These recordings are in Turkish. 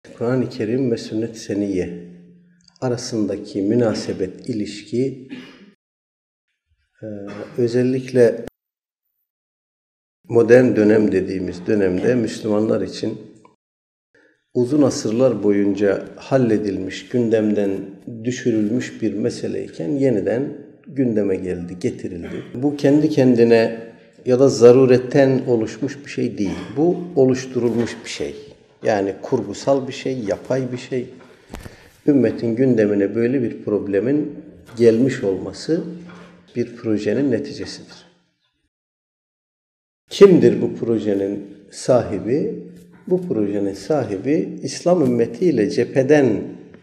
Kur'an-ı Kerim ve Sünnet-i Seniyye arasındaki münasebet, ilişki özellikle modern dönem dediğimiz dönemde Müslümanlar için uzun asırlar boyunca halledilmiş, gündemden düşürülmüş bir meseleyken yeniden gündeme geldi, getirildi. Bu kendi kendine ya da zaruretten oluşmuş bir şey değil. Bu oluşturulmuş bir şey. Yani kurgusal bir şey, yapay bir şey. Ümmetin gündemine böyle bir problemin gelmiş olması bir projenin neticesidir. Kimdir bu projenin sahibi? Bu projenin sahibi İslam ümmetiyle cepheden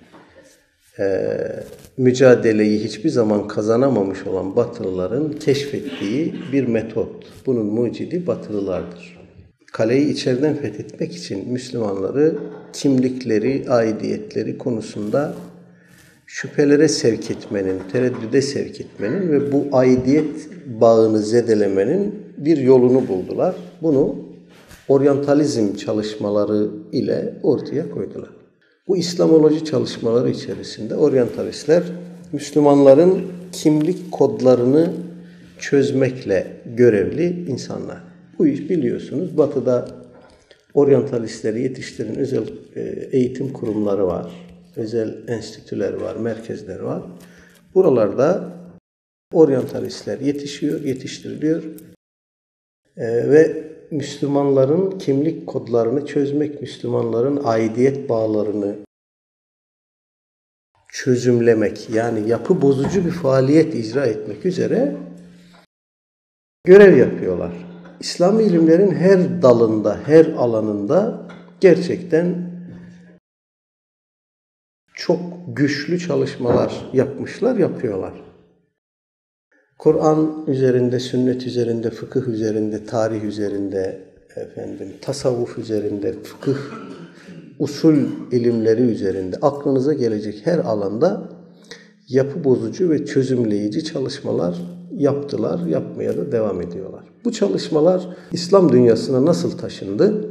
mücadeleyi hiçbir zaman kazanamamış olan Batılıların keşfettiği bir metot. Bunun mucidi Batılılardır. Kaleyi içeriden fethetmek için Müslümanları kimlikleri, aidiyetleri konusunda şüphelere sevk etmenin, tereddüde sevk etmenin ve bu aidiyet bağını zedelemenin bir yolunu buldular. Bunu oryantalizm çalışmaları ile ortaya koydular. Bu İslamoloji çalışmaları içerisinde oryantalistler Müslümanların kimlik kodlarını çözmekle görevli insanlar. Bu iş biliyorsunuz Batı'da oryantalistleri yetiştiren özel eğitim kurumları var, özel enstitüler var, merkezler var. Buralarda oryantalistler yetiştiriliyor ve Müslümanların kimlik kodlarını çözmek, Müslümanların aidiyet bağlarını çözümlemek, yani yapı bozucu bir faaliyet icra etmek üzere görev yapıyorlar. İslami ilimlerin her dalında, her alanında gerçekten çok güçlü çalışmalar yapıyorlar. Kur'an üzerinde, sünnet üzerinde, fıkıh üzerinde, tarih üzerinde, tasavvuf üzerinde, fıkıh, usul ilimleri üzerinde aklınıza gelecek her alanda yapı bozucu ve çözümleyici çalışmalar yaptılar, yapmaya da devam ediyorlar. Bu çalışmalar İslam dünyasına nasıl taşındı?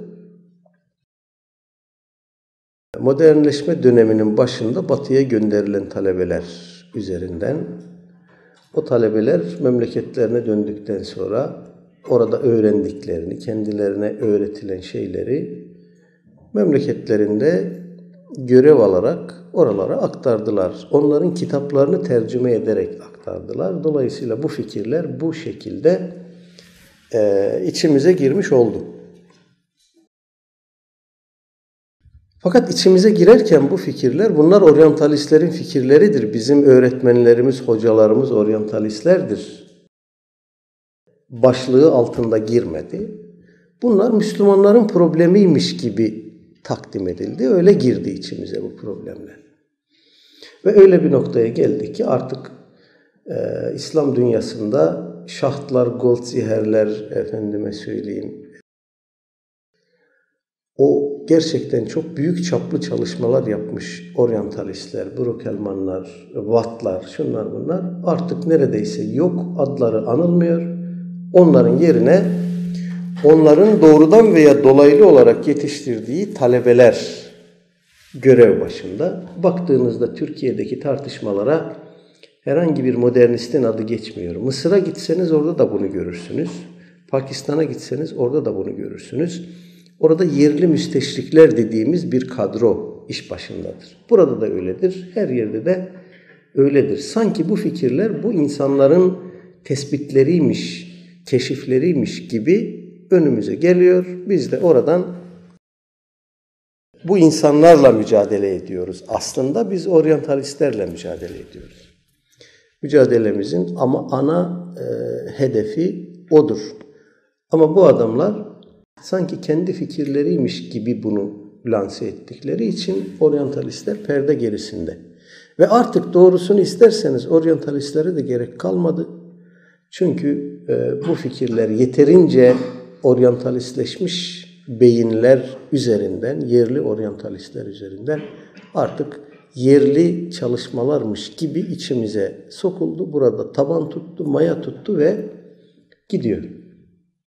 Modernleşme döneminin başında Batı'ya gönderilen talebeler üzerinden, o talebeler memleketlerine döndükten sonra orada öğrendiklerini, kendilerine öğretilen şeyleri memleketlerinde görev alarak oralara aktardılar. Onların kitaplarını tercüme ederek aktardılar. Dolayısıyla bu fikirler bu şekilde içimize girmiş oldu. Fakat içimize girerken bu fikirler, bunlar oryantalistlerin fikirleridir. Bizim öğretmenlerimiz, hocalarımız oryantalistlerdir başlığı altında girmedi. Bunlar Müslümanların problemiymiş gibi takdim edildi. Öyle girdi içimize bu problemler. Ve öyle bir noktaya geldik ki artık İslam dünyasında şahtlar, goldziherler, o gerçekten çok büyük çaplı çalışmalar yapmış oryantalistler, Brükelmanlar, Wattlar, şunlar bunlar artık neredeyse yok, adları anılmıyor. Onların yerine onların doğrudan veya dolaylı olarak yetiştirdiği talebeler görev başında. Baktığınızda Türkiye'deki tartışmalara herhangi bir modernistin adı geçmiyor. Mısır'a gitseniz orada da bunu görürsünüz. Pakistan'a gitseniz orada da bunu görürsünüz. Orada yerli müsteşrikler dediğimiz bir kadro iş başındadır. Burada da öyledir. Her yerde de öyledir. Sanki bu fikirler bu insanların tespitleriymiş, keşifleriymiş gibi önümüze geliyor. Biz de oradan bu insanlarla mücadele ediyoruz. Aslında biz oryantalistlerle mücadele ediyoruz. Mücadelemizin ama ana hedefi odur. Ama bu adamlar sanki kendi fikirleriymiş gibi bunu lanse ettikleri için oryantalistler perde gerisinde. Ve artık doğrusunu isterseniz oryantalistlere de gerek kalmadı. Çünkü bu fikirler yeterince oryantalistleşmiş beyinler üzerinden, yerli oryantalistler üzerinden artık yerli çalışmalarmış gibi içimize sokuldu. Burada taban tuttu, maya tuttu ve gidiyor.